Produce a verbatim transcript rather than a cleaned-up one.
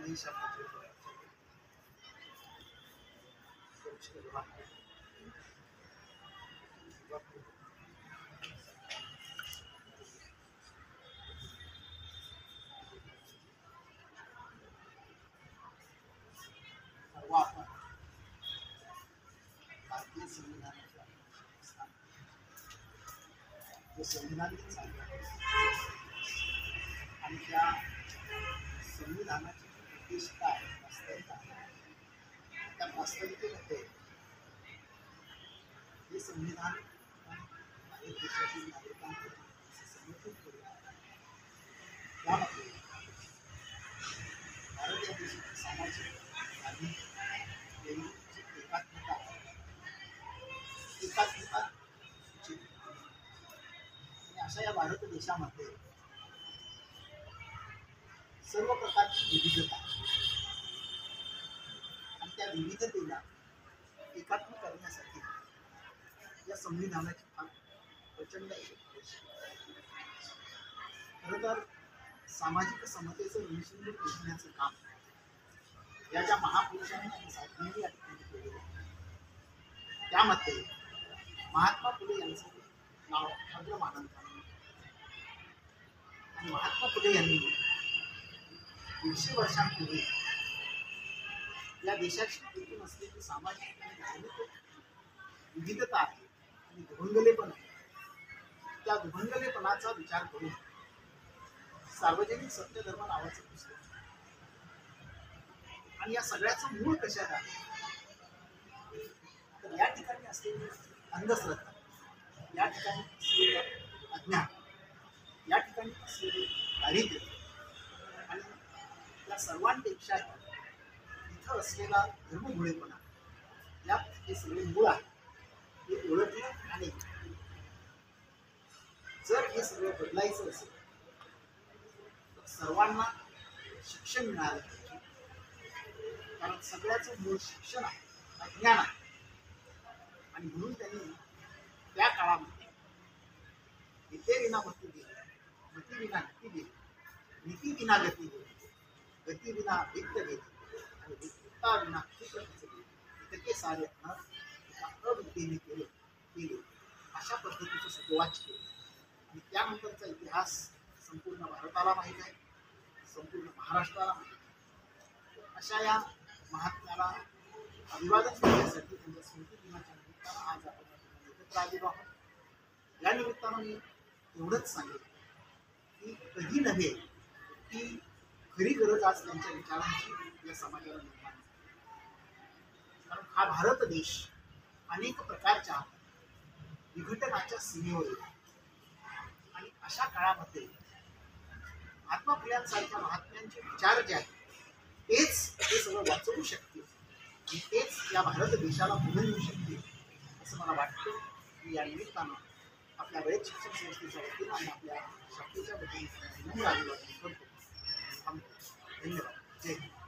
नहीं शब्द भारतीय संविधानाच्या संविधान आणि त्या संविधानाची विशेषता आहे वास्तविकता त्या वास्तविकतेमध्ये हे संविधान भारत देशातील नागरिकांकडे समर्पित केले आहे. त्यामध्ये भारत या देशाची सामाजिक आणि लैंगिक एकात्मता एकात्मता आणि अशा या भारत देशामध्ये सर्व प्रकारची विविधता आणि त्या विविधतेला एकात्म करण्यासाठी या संविधानाची फार प्रचंड खरं तर सामाजिक समतेचं निश्चित पेटण्याचं काम या ज्या महापुरुषांनी आणि साधनेने या ठिकाणी केलेलं आहे. त्यामध्ये महात्मा फुले यांचं नाव अग्र मानत आणि महात्मा फुले यांनी दीडशे वर्षांपूर्वी या देशाची टिकून असलेली सामाजिक आणि धार्मिक विविधता आहे आणि दुभंगलेपण आहे. त्या दुभंगलेपणाचा विचार करून सार्वजनिक सत्यधर्म नावाचं पुस्तक आणि या सगळ्याचं मूळ कशात आहे तर या ठिकाणी असलेली अंधश्रद्धा, या ठिकाणी असलेलं अज्ञान, या ठिकाणी असलेले दारिद्र्य आणि या सर्वांपेक्षा इथं असलेला धर्ममुळेपणा यात हे सगळे मूळ आहे. हे ओळखलं आणि जर हे सगळं बदलायचं असेल तर सर्वांना शिक्षण मिळालं पाहिजे. कारण सगळ्याचं मूळ शिक्षण आहे, अज्ञान आहे. आणि म्हणून त्यांनी त्या काळामध्ये विद्ये विना मती गेली, मती विना नीती गेली, नीती विना गती गेली, गती विना वित्त गेली आणि वित्ता विना चित्र गेली. इतके सारे अनर्थ अविद्येने केले केले अशा पद्धतीचं सगळवाच केलं. आणि त्यानंतरचा इतिहास संपूर्ण भारताला माहीत आहे, संपूर्ण महाराष्ट्राला माहीत आहे. अशा या महात्म्याला अभिवादन करण्यासाठी त्यांच्या स्मृती दिनाच्या निमित्तानं आज आपण एकत्र आलेलो आहोत. या निमित्तानं मी एवढंच सांगेन की कधी नव्हे की खरी गरज आज त्यांच्या विचारांची या समाजाला निर्माण झाली. कारण हा भारत देश अनेक प्रकारच्या विघटनाच्या सीमेवर येतो आणि अशा काळामध्ये महात्मा फुल्यांसारख्या महात्म्यांचे विचार जे आहेत तेच हे सगळं वाचवू शकतील आणि तेच या भारत देशाला पुढे नेऊ शकतील असं मला वाटतं. की या निमित्तानं आपल्या रयत शिक्षण संस्थेच्या वतीनं आणि आपल्या शाखेच्या वतीने विनम्र अभिवादन करतो. धन्यवाद. जय हिंद.